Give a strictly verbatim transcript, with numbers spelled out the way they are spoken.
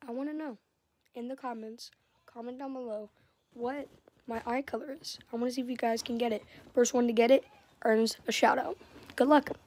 I want to know in the comments, comment down below what my eye color is. I want to see if you guys can get it. First one to get it earns a shout out. Good luck.